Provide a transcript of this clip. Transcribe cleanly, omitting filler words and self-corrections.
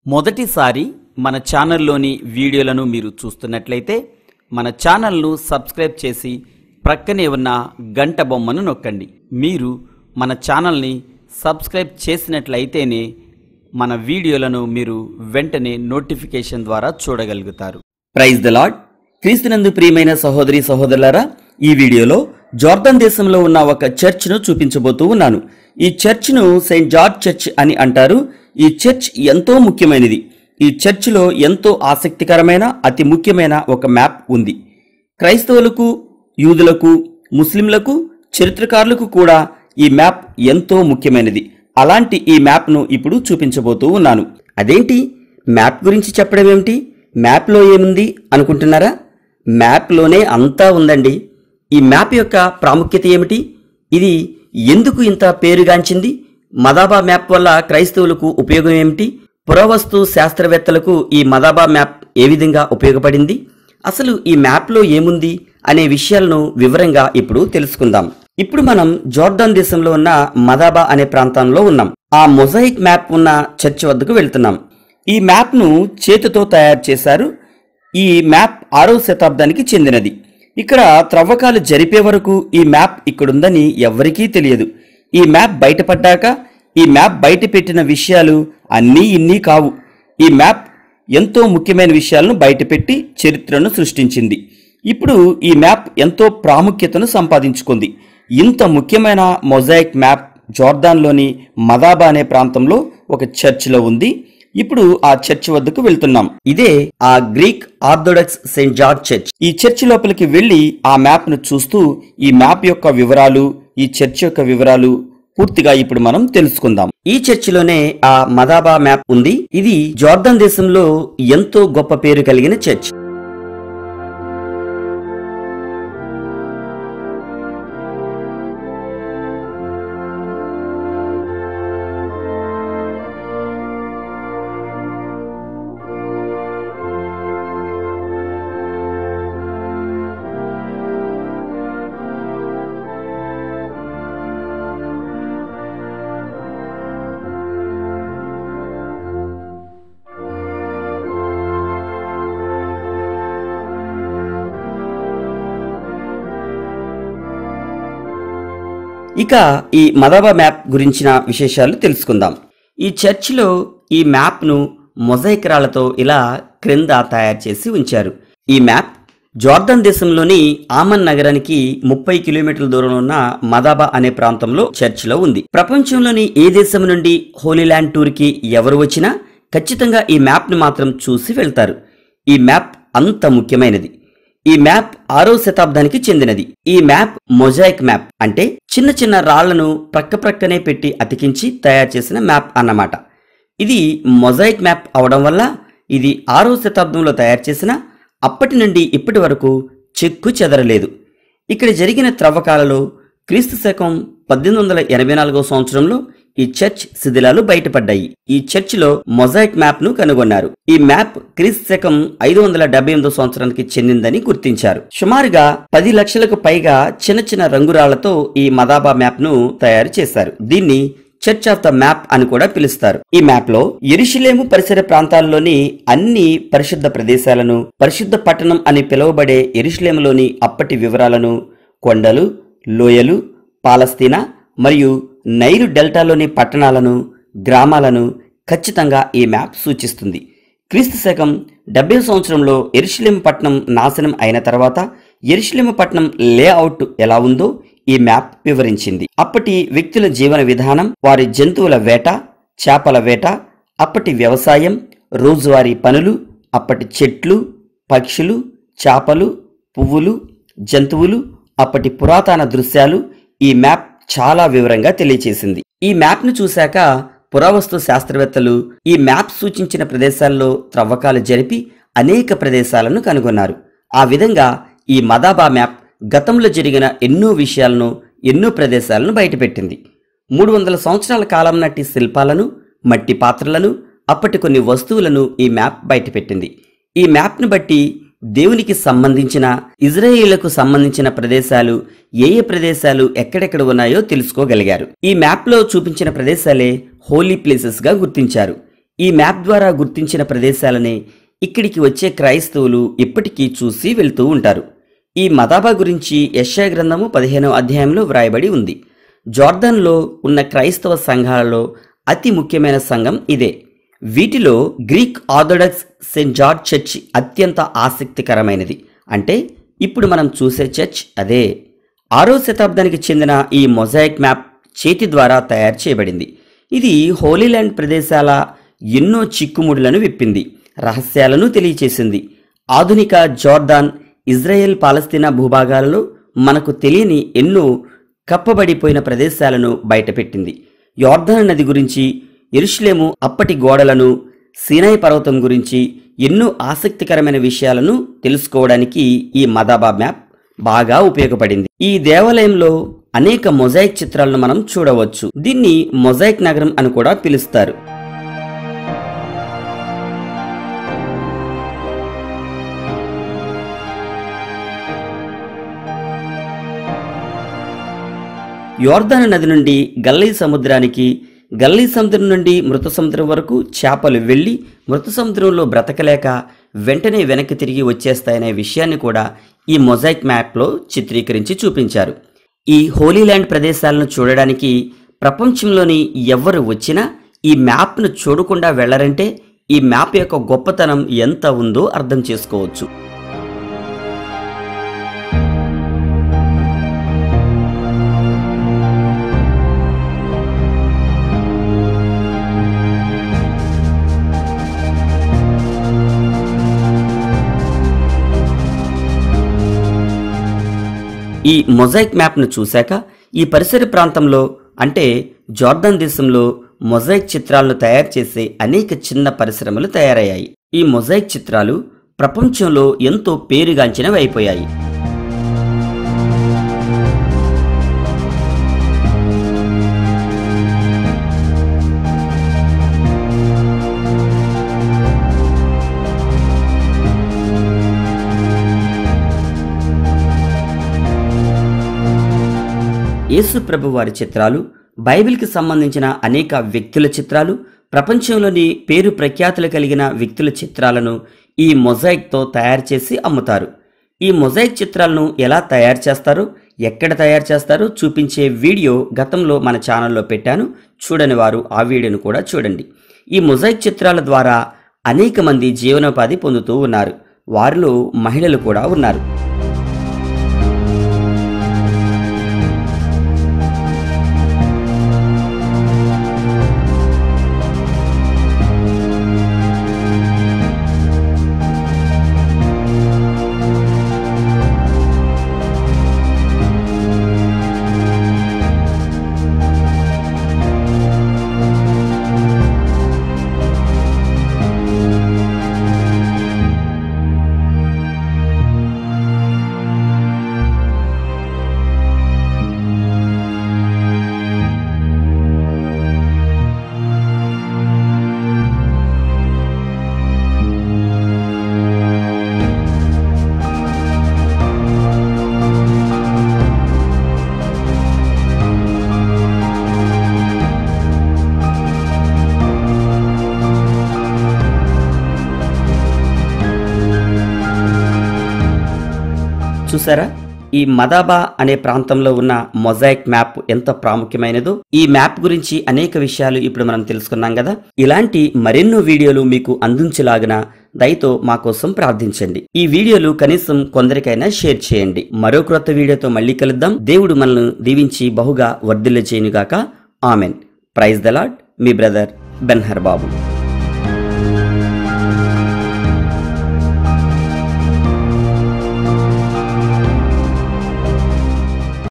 మొదటిసారి మన ఛానల్లోని వీడియోలను మీరు చూస్తున్నట్లయితే మన ఛానల్ను సబ్స్క్రైబ్ చేసి ప్రక్కనే ఉన్న గంట బొమ్మను నొక్కండి. మీరు మన ఛానల్ని సబ్స్క్రైబ్ చేసినట్లయితేనే మన వీడియోలను మీరు వెంటనే నోటిఫికేషన్ ద్వారా చూడగలుగుతారు. Praise the lord. క్రీస్తునందు ప్రియమైన సహోదరి సహోదరులారా, ఈ వీడియోలో జార్దాన్ దేశంలో ఉన్న ఒక చర్చ్ను చూపించబోతూ ఉన్నాను. ఈ చర్చ్ను సెయింట్ జార్జ్ చర్చ్ అని అంటారు. ఈ చర్చ్ ఎంతో ముఖ్యమైనది. ఈ చర్చ్లో ఎంతో ఆసక్తికరమైన అతి ముఖ్యమైన ఒక మ్యాప్ ఉంది. క్రైస్తవులకు, యూదులకు, ముస్లింలకు, చరిత్రకారులకు కూడా ఈ మ్యాప్ ఎంతో ముఖ్యమైనది. అలాంటి ఈ మ్యాప్ను ఇప్పుడు చూపించబోతూ ఉన్నాను. అదేంటి, మ్యాప్ గురించి చెప్పడం ఏమిటి, మ్యాప్లో ఏముంది అనుకుంటున్నారా? మ్యాప్లోనే అంతా ఉందండి. ఈ మ్యాప్ యొక్క ప్రాముఖ్యత ఏమిటి, ఇది ఎందుకు ఇంత పేరుగాంచింది, మదాబా మ్యాప్ వల్ల క్రైస్తవులకు ఉపయోగం ఏమిటి, పురావస్తు శాస్త్రవేత్తలకు ఈ మదాబా మ్యాప్ ఏ విధంగా ఉపయోగపడింది, అసలు ఈ మ్యాప్లో ఏముంది అనే విషయాలను వివరంగా ఇప్పుడు తెలుసుకుందాం. ఇప్పుడు మనం జార్దాన్ దేశంలో ఉన్న మదాబా అనే ప్రాంతంలో ఉన్నాం. ఆ మొజాయిక్ మ్యాప్ ఉన్న చర్చ్ వద్దకు వెళ్తున్నాం. ఈ మ్యాప్ను చేతితో తయారు చేశారు. ఈ మ్యాప్ 6వ శతాబ్దానికి చెందినది. ఇక్కడ త్రవ్వకాలు జరిపే వరకు ఈ మ్యాప్ ఇక్కడుందని ఎవ్వరికీ తెలియదు. ఈ మ్యాప్ బయటపడ్డాక ఈ మ్యాప్ బయట పెట్టిన విషయాలు అన్నీ ఇన్ని కావు. ఈ మ్యాప్ ఎంతో ముఖ్యమైన విషయాలను బయటపెట్టి చరిత్రను సృష్టించింది. ఇప్పుడు ఈ మ్యాప్ ఎంతో ప్రాముఖ్యతను సంపాదించుకుంది. ఇంత ముఖ్యమైన మొజాయిక్ మ్యాప్ జార్దాన్లోని మదాబా అనే ప్రాంతంలో ఒక చర్చిలో ఉంది. ఇప్పుడు ఆ చర్చ్ వద్దకు వెళ్తున్నాం. ఇదే ఆ Greek orthodox Saint George church. ఈ చర్చ్ లోపలికి వెళ్లి ఆ మ్యాప్ ను చూస్తూ ఈ మ్యాప్ యొక్క వివరాలు, ఈ చర్చ్ యొక్క వివరాలు పూర్తిగా ఇప్పుడు మనం తెలుసుకుందాం. ఈ చర్చిలోనే ఆ మదాబా మ్యాప్ ఉంది. ఇది జార్దాన్ దేశంలో ఎంతో గొప్ప పేరు కలిగిన చర్చ్. ఇక ఈ మదాబా మ్యాప్ గురించిన విశేషాలు తెలుసుకుందాం. ఈ చర్చిలో ఈ మ్యాప్ను మొజాయిక్ రాళ్లతో ఇలా క్రింద తయారు చేసి ఉంచారు. ఈ మ్యాప్ జార్దాన్ దేశంలోని ఆమన్ నగరానికి 30 కిలోమీటర్ల దూరంలో ఉన్న మదాబా అనే ప్రాంతంలో చర్చిలో ఉంది. ప్రపంచంలోని ఏ దేశం నుండి హోలీ ల్యాండ్ టూర్కి ఎవరు వచ్చినా ఖచ్చితంగా ఈ మ్యాప్ను మాత్రం చూసి వెళ్తారు. ఈ మ్యాప్ అంత ముఖ్యమైనది. ఈ మ్యాప్ 6వ శతాబ్దానికి చెందినది. ఈ మ్యాప్ మొజాయిక్ మ్యాప్ అంటే చిన్న చిన్న రాళ్లను ప్రక్కనే పెట్టి అతికించి తయారు చేసిన మ్యాప్ అన్నమాట. ఇది మొజాయిక్ మ్యాప్ అవడం వల్ల ఇది 6వ శతాబ్దంలో తయారు చేసిన అప్పటి నుండి ఇప్పటి వరకు చెక్కు చెదరలేదు. ఇక్కడ జరిగిన త్రవ్వకాలలో క్రీస్తు శకం 1884వ సంవత్సరంలో ఈ చర్చ్ శిథిలాలు బయటపడ్డాయి. ఈ చర్చిలో మొజాయిక్ మ్యాప్ ను కనుగొన్నారు. ఈ మ్యాప్ క్రీస్తు శకం 578వ సంవత్సరానికి చెందిందని గుర్తించారు. సుమారుగా 10 లక్షలకు పైగా చిన్న చిన్న రంగురాళ్లతో ఈ మదాబా మ్యాప్ ను తయారు చేశారు. దీన్ని చర్చ్ ఆఫ్ ద మ్యాప్ అని కూడా పిలుస్తారు. ఈ మ్యాప్ లో యెరూషలేము పరిసర ప్రాంతాల్లోని అన్ని పరిశుద్ధ ప్రదేశాలను, పరిశుద్ధ పట్టణం అని పిలువబడే యెరూషలేములోని అప్పటి వివరాలను, కొండలు, లోయలు, పాలస్తీనా మరియు నైలు డెల్టాలోని పట్టణాలను, గ్రామాలను ఖచ్చితంగా ఈ మ్యాప్ సూచిస్తుంది. క్రీస్తు శకం 70వ సంవత్సరంలో యెరూషలేము పట్టణం నాశనం అయిన తర్వాత యెరూషలేము పట్టణం లేఅవుట్ ఎలా ఉందో ఈ మ్యాప్ వివరించింది. అప్పటి వ్యక్తుల జీవన విధానం, వారి జంతువుల వేట, చేపల వేట, అప్పటి వ్యవసాయం, రోజువారీ పనులు, అప్పటి చెట్లు, పక్షులు, చేపలు, పువ్వులు, జంతువులు, అప్పటి పురాతన దృశ్యాలు ఈ మ్యాప్ చాలా వివరంగా తెలియచేసింది. ఈ మ్యాప్ ను చూశాక పురావస్తు శాస్త్రవేత్తలు ఈ మ్యాప్ సూచించిన ప్రదేశాల్లో త్రవ్వకాలు జరిపి అనేక ప్రదేశాలను కనుగొన్నారు. ఆ విధంగా ఈ మదాబా మ్యాప్ గతంలో జరిగిన ఎన్నో విషయాలను, ఎన్నో ప్రదేశాలను బయటపెట్టింది. 300 సంవత్సరాల కాలం నాటి శిల్పాలను, మట్టి పాత్రలను, అప్పటి కొన్ని వస్తువులను ఈ మ్యాప్ బయటపెట్టింది. ఈ మ్యాప్ను బట్టి దేవునికి సంబంధించిన, ఇజ్రాయేలుకు సంబంధించిన ప్రదేశాలు ఏ ప్రదేశాలు ఎక్కడెక్కడ ఉన్నాయో తెలుసుకోగలిగారు. ఈ మ్యాప్లో చూపించిన ప్రదేశాలే హోలీ ప్లేసెస్ గా గుర్తించారు. ఈ మ్యాప్ ద్వారా గుర్తించిన ప్రదేశాలనే ఇక్కడికి వచ్చే క్రైస్తవులు ఇప్పటికీ చూసి వెళ్తూ ఉంటారు. ఈ మదాబా గురించి యెషయా గ్రంథము 15వ అధ్యాయంలో వ్రాయబడి ఉంది. జోర్దాన్లో ఉన్న క్రైస్తవ సంఘాలలో అతి ముఖ్యమైన సంఘం ఇదే. వీటిలో Greek orthodox Saint George church అత్యంత ఆసక్తికరమైనది. అంటే ఇప్పుడు మనం చూసే చర్చ్ అదే. 6వ శతాబ్దానికి చెందిన ఈ మొజాయిక్ మ్యాప్ చేతి ద్వారా తయారు చేయబడింది. ఇది హోలీల్యాండ్ ప్రదేశాల ఎన్నో చిక్కుముడులను విప్పింది, రహస్యాలను తెలియచేసింది. ఆధునిక జోర్దాన్, ఇజ్రాయెల్, పాలస్తీనా భూభాగాలలో మనకు తెలియని ఎన్నో కప్పబడిపోయిన ప్రదేశాలను బయటపెట్టింది. యోర్దాను నది గురించి, యెరూషలేము అప్పటి గోడలను, సీనాయి పర్వతం గురించి ఎన్నో ఆసక్తికరమైన విషయాలను తెలుసుకోవడానికి ఈ మదాబా మ్యాప్ బాగా ఉపయోగపడింది. ఈ దేవాలయంలో అనేక మొజాయిక్ చిత్రాలను మనం చూడవచ్చు. దీన్ని మొజాయిక్ నగరం అని కూడా పిలుస్తారు. యోర్దాను నది నుండి గల్లీ సముద్రానికి, గల్లీ సముద్రం నుండి మృత సముద్రం వరకు చేపలు వెళ్లి మృత సముద్రంలో బ్రతకలేక వెంటనే వెనక్కి తిరిగి వచ్చేస్తాయనే విషయాన్ని కూడా ఈ మొజాయిక్ మ్యాప్లో చిత్రీకరించి చూపించారు. ఈ హోలీల్యాండ్ ప్రదేశాలను చూడడానికి ప్రపంచంలోని ఎవరు వచ్చినా ఈ మ్యాప్ను చూడకుండా వెళ్లరంటే ఈ మ్యాప్ యొక్క గొప్పతనం ఎంత ఉందో అర్థం చేసుకోవచ్చు. ఈ మొజాయిక్ మ్యాప్ను చూశాక ఈ పరిసర ప్రాంతంలో అంటే జోర్దాన్ దేశంలో మొజాయిక్ చిత్రాలను తయారు చేసే అనేక చిన్న పరిశ్రమలు తయారయ్యాయి. ఈ మొజాయిక్ చిత్రాలు ప్రపంచంలో ఎంతో పేరుగాంచినవి అయిపోయాయి. యేసు ప్రభు వారి చిత్రాలు, బైబిల్కి సంబంధించిన అనేక వ్యక్తుల చిత్రాలు, ప్రపంచంలోని పేరు ప్రఖ్యాతులు కలిగిన వ్యక్తుల చిత్రాలను ఈ మొజాయిక్తో తయారు చేసి అమ్ముతారు. ఈ మొజాయిక్ చిత్రాలను ఎలా తయారు చేస్తారో, ఎక్కడ తయారు చేస్తారో చూపించే వీడియో గతంలో మన ఛానల్లో పెట్టాను. చూడని వారు ఆ వీడియోను కూడా చూడండి. ఈ మొజాయిక్ చిత్రాల ద్వారా అనేక మంది జీవనోపాధి పొందుతూ ఉన్నారు. వారిలో మహిళలు కూడా ఉన్నారు. చూసారా, ఈ మదాబా అనే ప్రాంతంలో ఉన్న మొజాయిక్ మ్యాప్ ఎంత ప్రాముఖ్యమైనదో. ఈ మ్యాప్ గురించి అనేక విషయాలు ఇప్పుడు మనం తెలుసుకున్నాం కదా. ఇలాంటి మరెన్నో వీడియోలు మీకు అందించలాగిన దయతో మా కోసం ప్రార్థించండి. ఈ వీడియోలు కనీసం కొందరికైనా షేర్ చేయండి. మరో క్రొత్త వీడియోతో మళ్ళీ కలుద్దాం. దేవుడు మనల్ని దీవించి బహుగా వర్ధిల్ల చేయనుగాక. ఆమెన్. Praise the Lord. మీ బ్రదర్ బెన్హర్ బాబు.